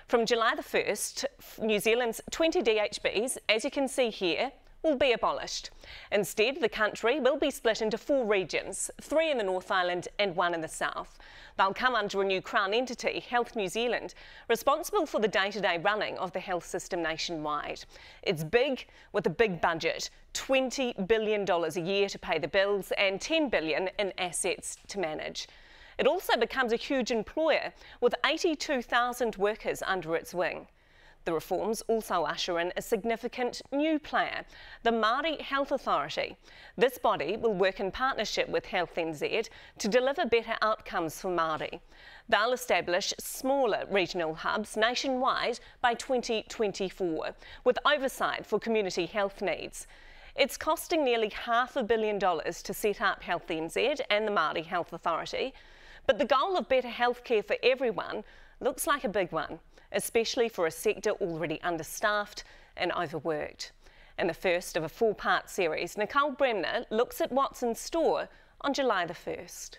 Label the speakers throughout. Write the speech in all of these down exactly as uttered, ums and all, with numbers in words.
Speaker 1: From July the first, New Zealand's twenty D H Bs, as you can see here, will be abolished. Instead, the country will be split into four regions, three in the North Island and one in the South. They'll come under a new Crown entity, Health New Zealand, responsible for the day-to-day running of the health system nationwide. It's big, with a big budget, twenty billion dollars a year to pay the bills and ten billion dollars in assets to manage. It also becomes a huge employer, with eighty-two thousand workers under its wing. The reforms also usher in a significant new player, the Māori Health Authority. This body will work in partnership with Health N Z to deliver better outcomes for Māori. They'll establish smaller regional hubs nationwide by twenty twenty-four, with oversight for community health needs. It's costing nearly half a billion dollars to set up Health N Z and the Māori Health Authority, but the goal of better healthcare for everyone looks like a big one, especially for a sector already understaffed and overworked. In the first of a four-part series, Nicole Bremner looks at what's in store on July the first.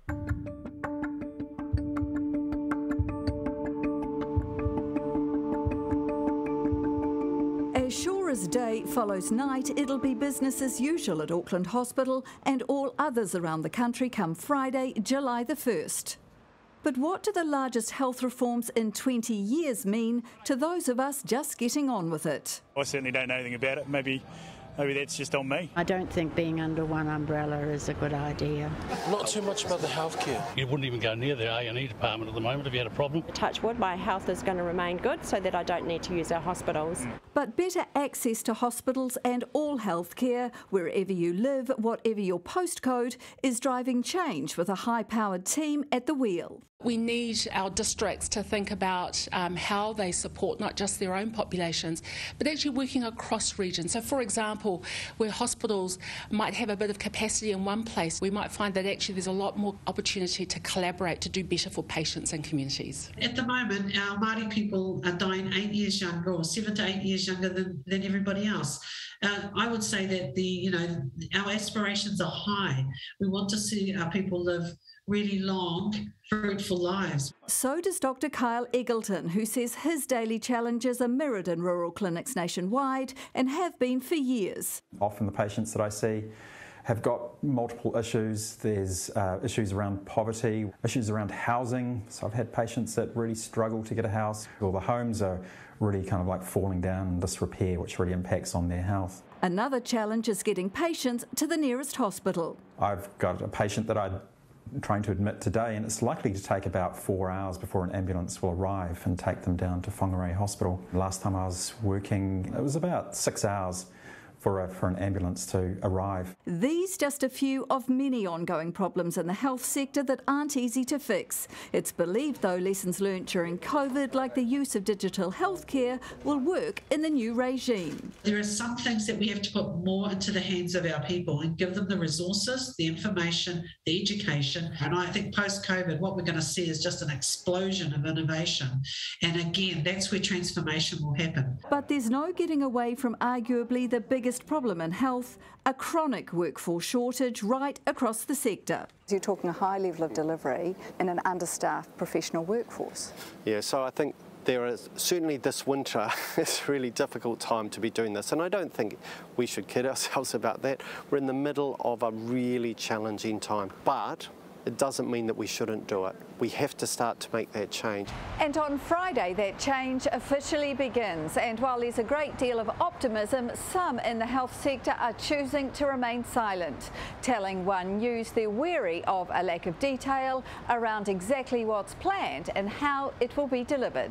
Speaker 2: As sure as day follows night, it'll be business as usual at Auckland Hospital and all others around the country come Friday, July the first. But what do the largest health reforms in twenty years mean to those of us just getting on with it?
Speaker 3: I certainly don't know anything about it. Maybe, maybe that's just on me.
Speaker 4: I don't think being under one umbrella is a good idea.
Speaker 5: Not too much about the healthcare.
Speaker 6: You wouldn't even go near the A and E department at the moment if you had a problem.
Speaker 7: Touch wood, my health is going to remain good so that I don't need to use our hospitals.
Speaker 2: But better access to hospitals and all healthcare, wherever you live, whatever your postcode, is driving change with a high-powered team at the wheel.
Speaker 8: We need our districts to think about um, how they support not just their own populations, but actually working across regions. So, for example, where hospitals might have a bit of capacity in one place, we might find that actually there's a lot more opportunity to collaborate to do better for patients and communities.
Speaker 9: At the moment, our Māori people are dying eight years younger, or seven to eight years younger than, than everybody else. Uh, I would say that the you know our aspirations are high. We want to see our people live really long, fruitful lives.
Speaker 2: So does Doctor Kyle Eggleton, who says his daily challenges are mirrored in rural clinics nationwide and have been for years.
Speaker 10: Often the patients that I see have got multiple issues. There's uh, issues around poverty, issues around housing. So I've had patients that really struggle to get a house, or the homes are really kind of like falling down in disrepair, which really impacts on their health.
Speaker 2: Another challenge is getting patients to the nearest hospital.
Speaker 10: I've got a patient that I'm trying to admit today, and it's likely to take about four hours before an ambulance will arrive and take them down to Whangarei Hospital. Last time I was working, it was about six hours for, a, for an ambulance to arrive.
Speaker 2: These just a few of many ongoing problems in the health sector that aren't easy to fix. It's believed, though, lessons learnt during COVID, like the use of digital healthcare, will work in the new regime.
Speaker 9: There are some things that we have to put more into the hands of our people and give them the resources, the information, the education. And I think post-COVID, what we're going to see is just an explosion of innovation. And again, that's where transformation will happen.
Speaker 2: But there's no getting away from arguably the biggest problem in health, a chronic workforce shortage right across the sector.
Speaker 11: You're talking a high level of delivery in an understaffed professional workforce.
Speaker 5: Yeah, so I think there is certainly this winter it's a really difficult time to be doing this, and I don't think we should kid ourselves about that. We're in the middle of a really challenging time, but it doesn't mean that we shouldn't do it. We have to start to make that change.
Speaker 2: And on Friday, that change officially begins. And while there's a great deal of optimism, some in the health sector are choosing to remain silent, telling One News they're wary of a lack of detail around exactly what's planned and how it will be delivered.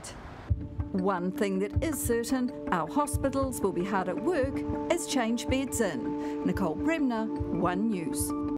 Speaker 2: One thing that is certain, our hospitals will be hard at work as change beds in. Nicole Bremner, One News.